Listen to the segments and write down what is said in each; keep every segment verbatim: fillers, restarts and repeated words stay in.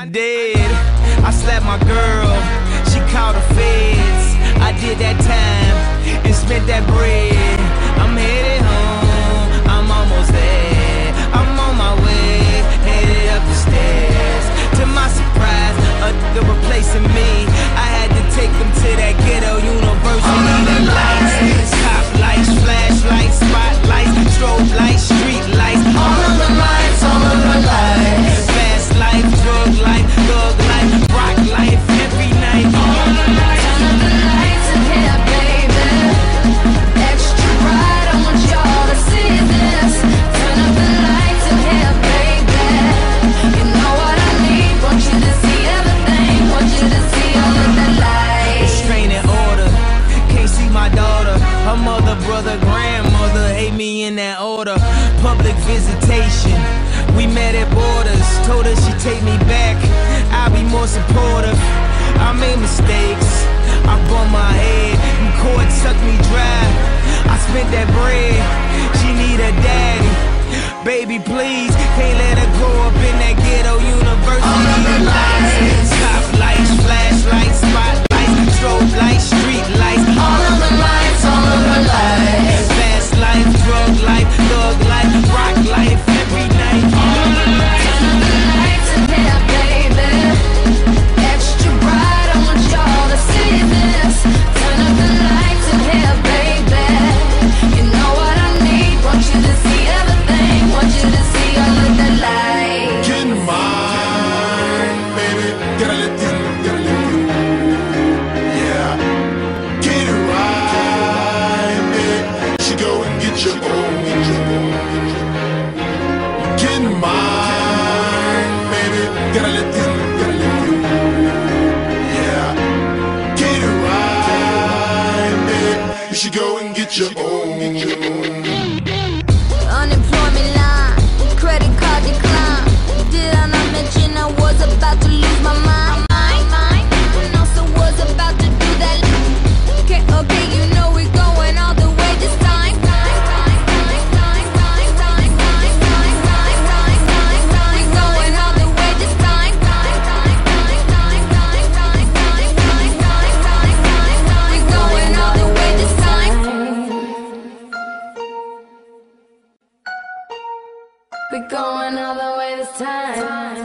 did. I slapped my girl, she called the feds. I did that time and spent that bread. I'm headed home, I'm almost there. I'm on my way, headed up the stairs. To my surprise, a nigga replacing me. I had to take him to that ghetto university. The lights, top lights, flashlights, spotlights, strobe lights, street lights. All of the lights, all of the lights. Fast life, drug life, thug life, rock life, every night. All of the lights. Turn up the lights in here, baby. Extra bright, I want y'all to see this. Turn up the lights in here, baby. You know what I need, want you to see everything. Want you to see all of the lights. Restraining order, can't see my daughter. Her mother, brother, grandmother hate me in that order. Public visitation, we met at borders. Told her she'd take me back, I'll be more supportive. I made mistakes, I bumped my head, and court sucked me dry. I spent that bread, she need a daddy. Baby, please, can't let her grow up in that ghetto university. All of the lights, top lights, flashlights, spotlights, strobe lights, street lights. All of the lights, all of the lights. Fast life, drug life, thug life, rock life, every night. All of the lights. Turn up the lights in here, baby. Extra bright, I want y'all to see this. Turn up the lights in here, baby. You know what I need, want you to see everything. Want you to see all of the lights. Get in mine, baby. Gotta let you, gotta let you. Yeah. Get it right, baby. She go and get your own. Get in mine, baby. Gotta let you, gotta let you. Yeah. Get it right, baby. You should go and get your own. Unemployment line, credit card decline. Did I not mention I was about to lose my mind? And also was about to do that. Okay, okay, you know we're going all the way this time. We're going all the way this time. We're going all the way this time. We're going all the way this time.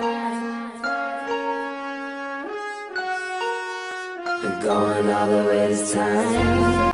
We're going all the way this time.